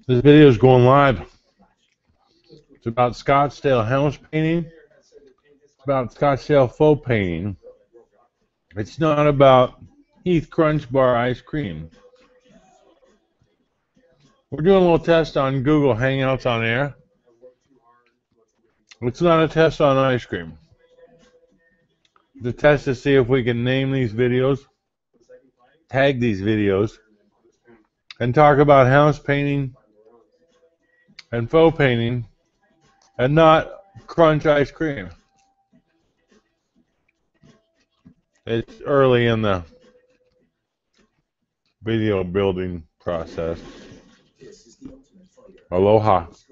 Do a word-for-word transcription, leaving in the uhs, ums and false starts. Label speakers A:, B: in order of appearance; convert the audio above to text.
A: This video is going live. It's about Scottsdale house painting. It's about Scottsdale faux painting. It's not about Heath Crunch Bar ice cream. We're doing a little test on Google Hangouts on air. It's not a test on ice cream. The test to see if we can name these videos, tag these videos, and talk about house painting and faux painting and not crunch ice cream. It's early in the video building process. Aloha.